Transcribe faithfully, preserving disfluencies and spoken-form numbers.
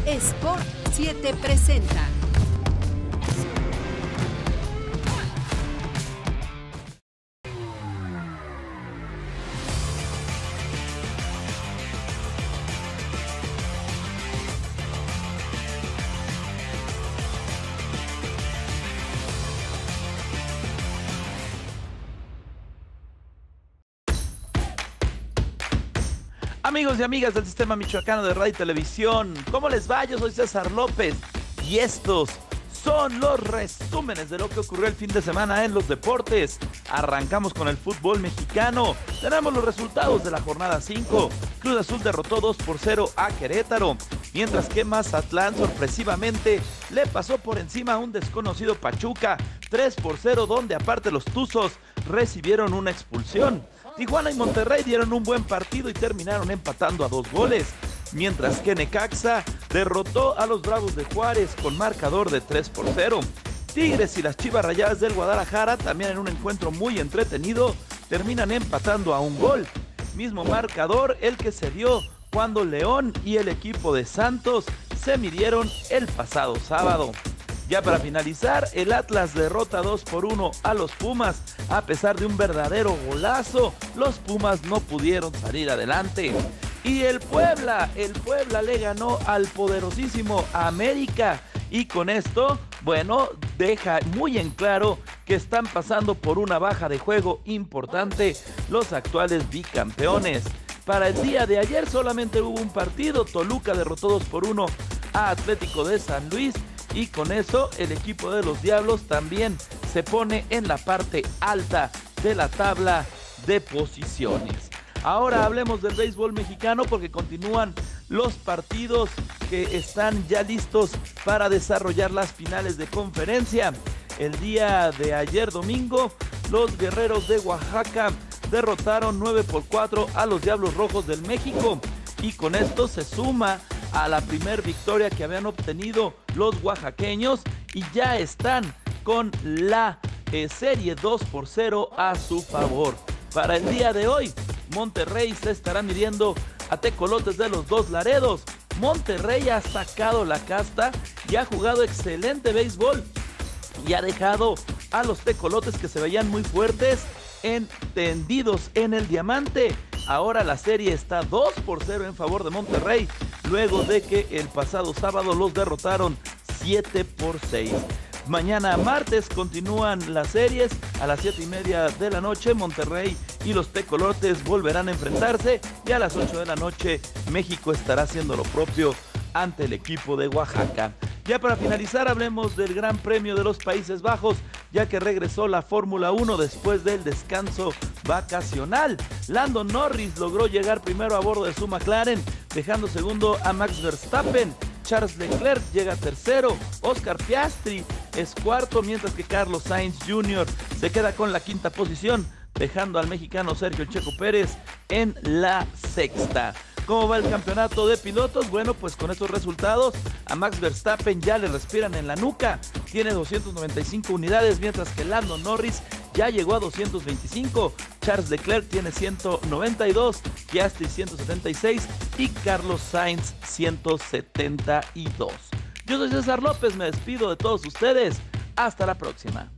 Sport siete presenta. Amigos y amigas del Sistema Michoacano de Radio y Televisión, ¿cómo les va? Yo soy César López y estos son los resúmenes de lo que ocurrió el fin de semana en los deportes. Arrancamos con el fútbol mexicano. Tenemos los resultados de la jornada cinco. Cruz Azul derrotó dos por cero a Querétaro, mientras que Mazatlán sorpresivamente le pasó por encima a un desconocido Pachuca tres por cero, donde aparte los Tuzos recibieron una expulsión. Tijuana y Monterrey dieron un buen partido y terminaron empatando a dos goles, mientras que Necaxa derrotó a los Bravos de Juárez con marcador de tres por cero. Tigres y las Chivas Rayadas del Guadalajara, también en un encuentro muy entretenido, terminan empatando a un gol. Mismo marcador el que se dio cuando León y el equipo de Santos se midieron el pasado sábado. Ya para finalizar, el Atlas derrota dos por uno a los Pumas. A pesar de un verdadero golazo, los Pumas no pudieron salir adelante. Y el Puebla, el Puebla le ganó al poderosísimo América. Y con esto, bueno, deja muy en claro que están pasando por una baja de juego importante los actuales bicampeones. Para el día de ayer solamente hubo un partido. Toluca derrotó dos por uno a Atlético de San Luis. Y con eso el equipo de los Diablos también se pone en la parte alta de la tabla de posiciones. Ahora hablemos del béisbol mexicano porque continúan los partidos que están ya listos para desarrollar las finales de conferencia. El día de ayer domingo, los Guerreros de Oaxaca derrotaron nueve por cuatro a los Diablos Rojos del México. Y con esto se suma a la primer victoria que habían obtenido los oaxaqueños y ya están con la eh, serie dos por cero a su favor. Para el día de hoy, Monterrey se estará midiendo a Tecolotes de los Dos Laredos. Monterrey ha sacado la casta y ha jugado excelente béisbol y ha dejado a los Tecolotes, que se veían muy fuertes, entendidos en el diamante. Ahora la serie está dos por cero en favor de Monterrey, luego de que el pasado sábado los derrotaron siete por seis. Mañana martes continúan las series. A las siete y media de la noche Monterrey y los Tecolotes volverán a enfrentarse, y a las ocho de la noche México estará haciendo lo propio ante el equipo de Oaxaca. Ya para finalizar, hablemos del Gran Premio de los Países Bajos, ya que regresó la Fórmula uno después del descanso vacacional. Lando Norris logró llegar primero a bordo de su McLaren, dejando segundo a Max Verstappen. Charles Leclerc llega tercero, Oscar Piastri es cuarto, mientras que Carlos Sainz junior se queda con la quinta posición, dejando al mexicano Sergio Checo Pérez en la sexta. ¿Cómo va el campeonato de pilotos? Bueno, pues con estos resultados a Max Verstappen ya le respiran en la nuca. Tiene doscientas noventa y cinco unidades, mientras que Lando Norris ya llegó a doscientos veinticinco. Charles Leclerc tiene ciento noventa y dos, Piastri ciento setenta y seis y Carlos Sainz ciento setenta y dos. Yo soy César López, me despido de todos ustedes. Hasta la próxima.